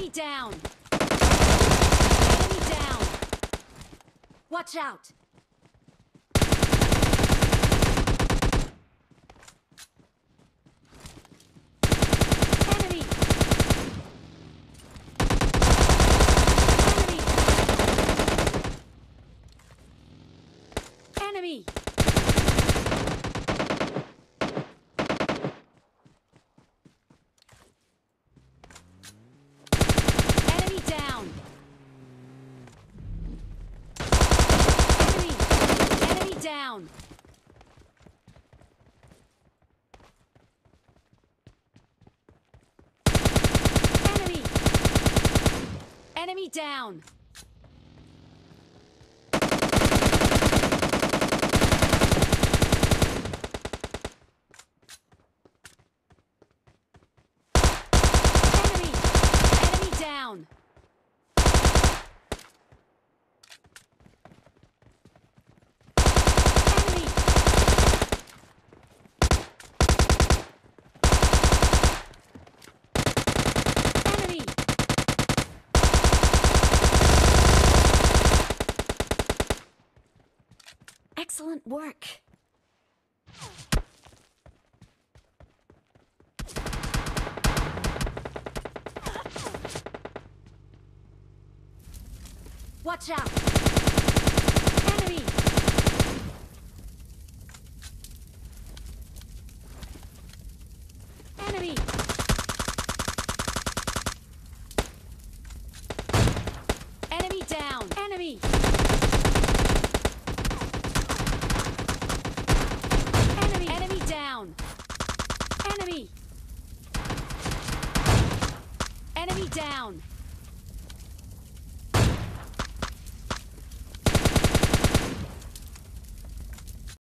Enemy down! Enemy down! Watch out! Enemy! Enemy! Enemy! Enemy down! Enemy! Enemy down! Enemy! Enemy down! Enemy! Enemy down! Enemy! Enemy! Excellent work. Watch out! Enemy! Enemy! Enemy down! Enemy! Enemy! Enemy down! Enemy! Enemy down!